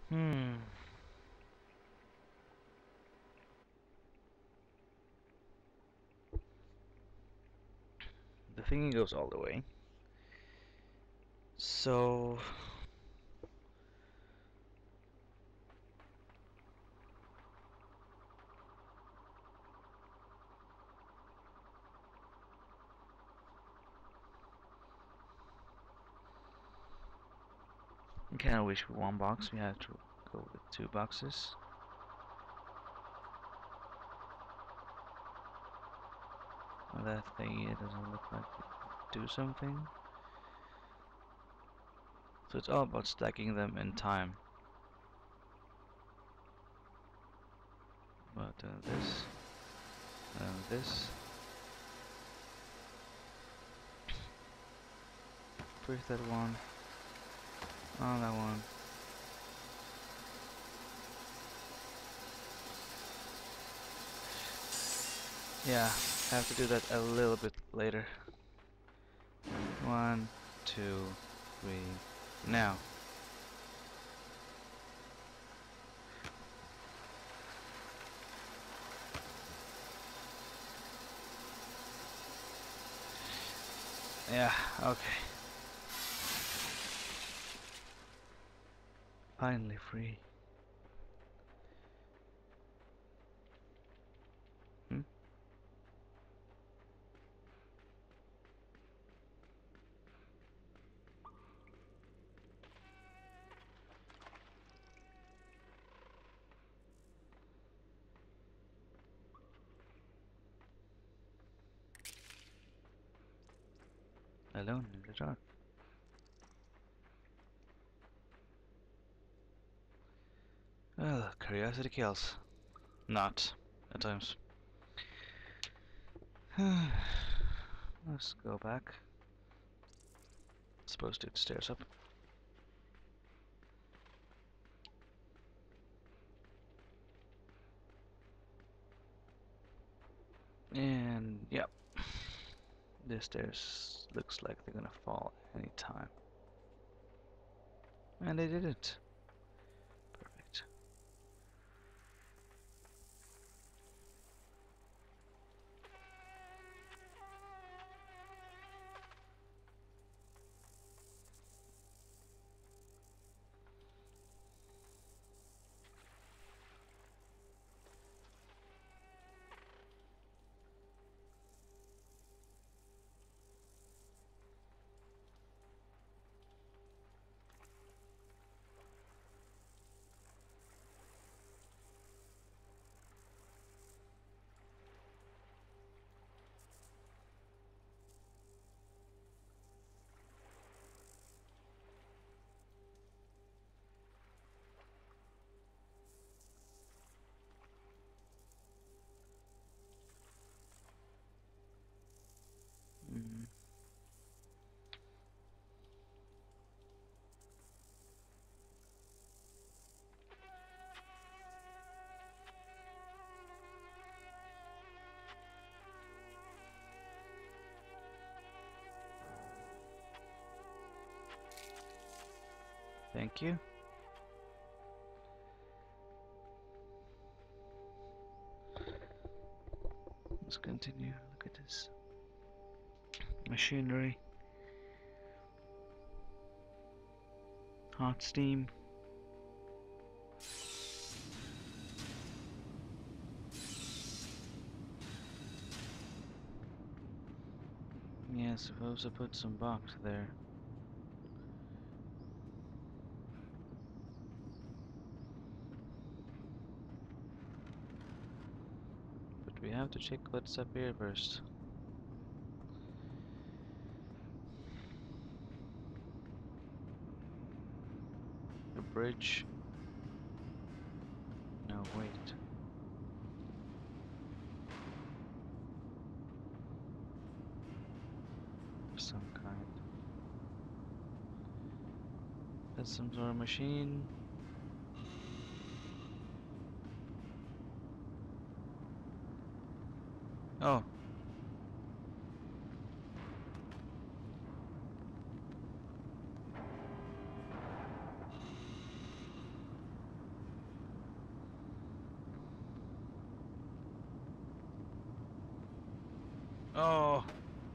Hmm. The thingy goes all the way. So I kinda wish with one box we had to go with two boxes. Well, that thingy, it doesn't look like it do something. So it's all about stacking them in time. But this, push that one, on that one. Yeah, have to do that a little bit later. 1, 2, 3, now. Yeah, okay. Finally free. Hmm? Alone in the dark. Well, curiosity kills. Not, at times. Let's go back. Supposed to stairs up. And yep. The stairs looks like they're gonna fall anytime. And they didn't. Perfect. Mm. Thank you. Let's continue. Look at this. Machinery. Hot steam. Yeah, suppose I put some box there. But we have to check what's up here first. A bridge. No, wait. Of some kind. That's some sort of machine. Oh. Oh!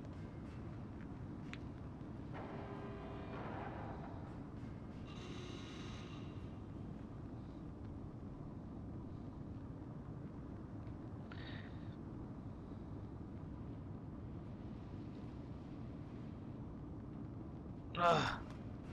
Ugh.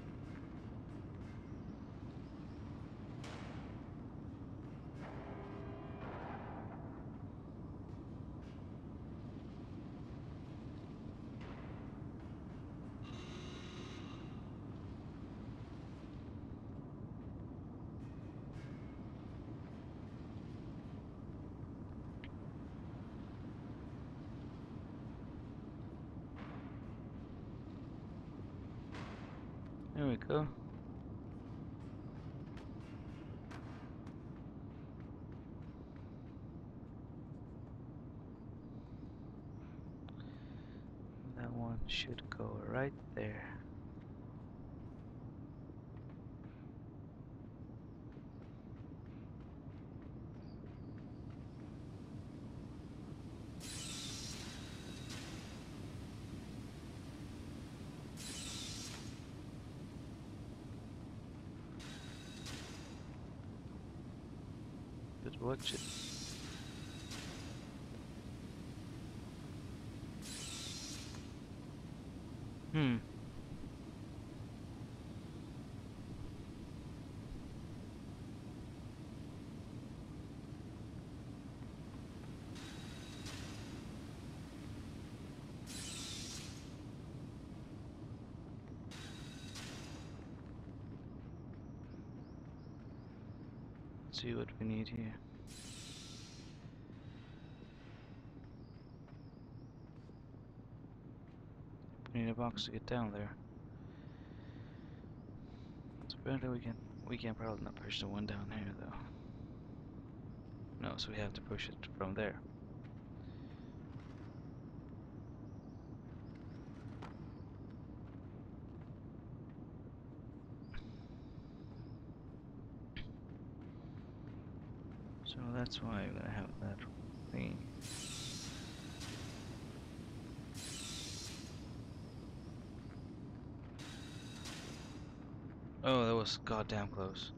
There we go. That one should go right there. But watch it. Hmm. Let's see what we need here. We need a box to get down there. So apparently we can probably not push the one down here though. No, so we have to push it from there. So that's why I'm gonna have that thing. Oh, that was goddamn close.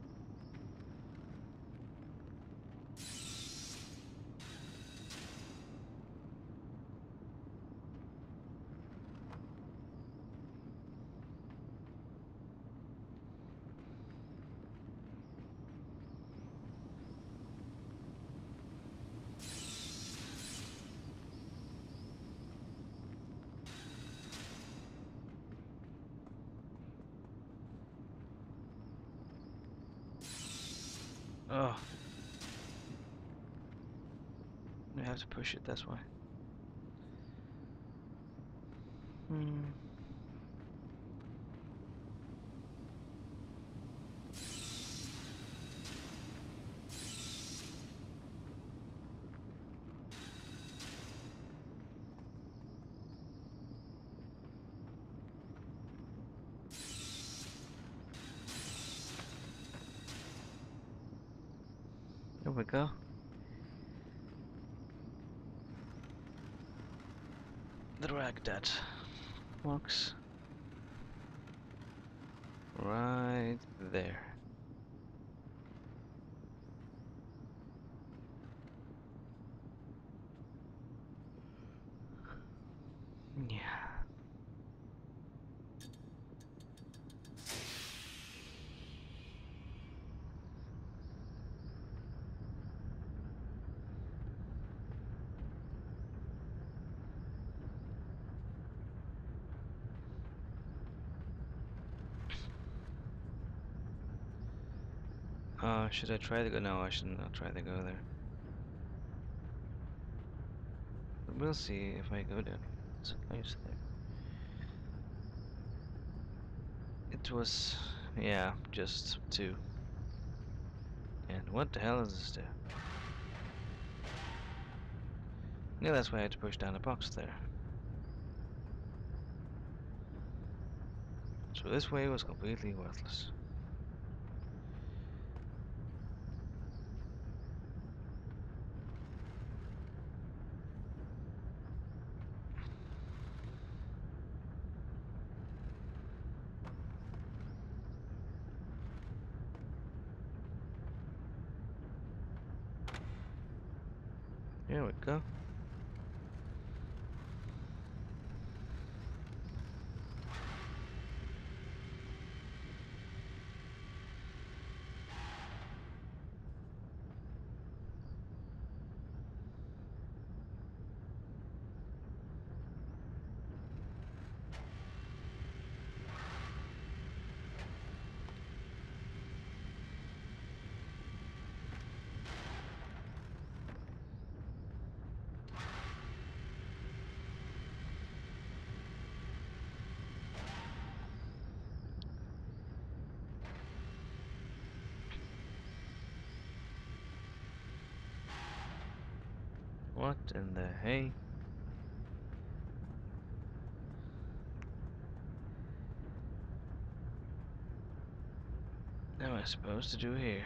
Oh, we have to push it, that's why. Hmm. There we go. Drag that box right there. Yeah. Should I try to go? No, I should not try to go there. But we'll see if I go there. It's nice there. It was, yeah, just two. And what the hell is this there? Yeah, that's why I had to push down the box there. So this way was completely worthless. we go. What in the hey? What am I supposed to do here?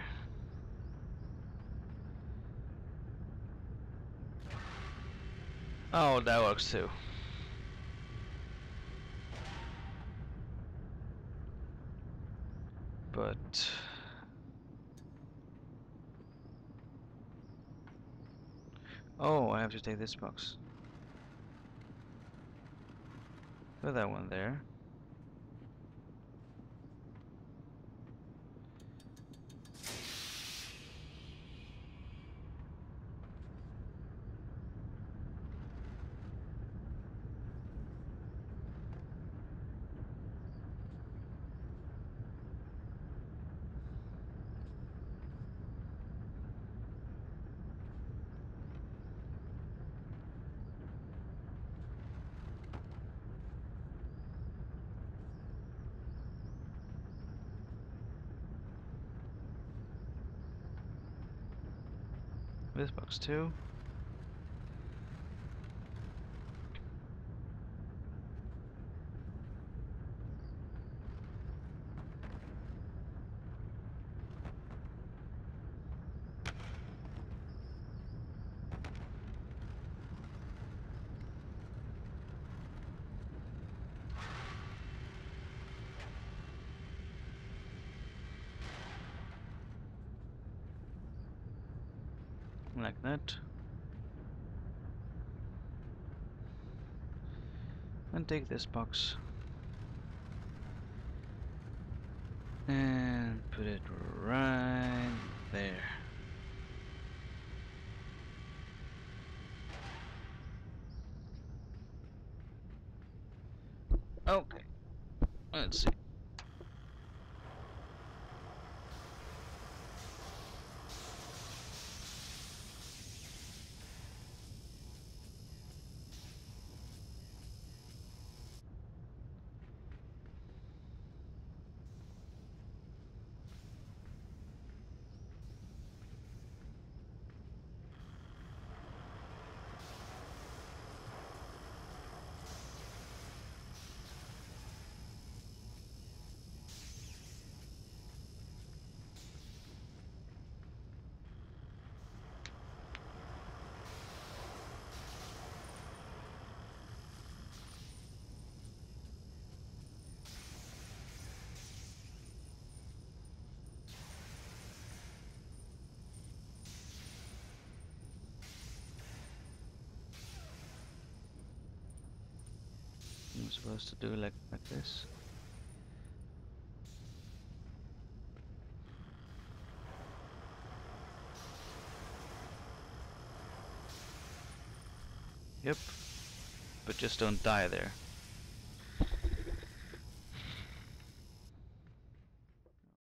Oh, that works too. But oh, I have to take this box. Put that one there. This box too. Like that. And take this box. And put it right there. Okay. Let's see. I'm supposed to do like this. Yep. But just don't die there.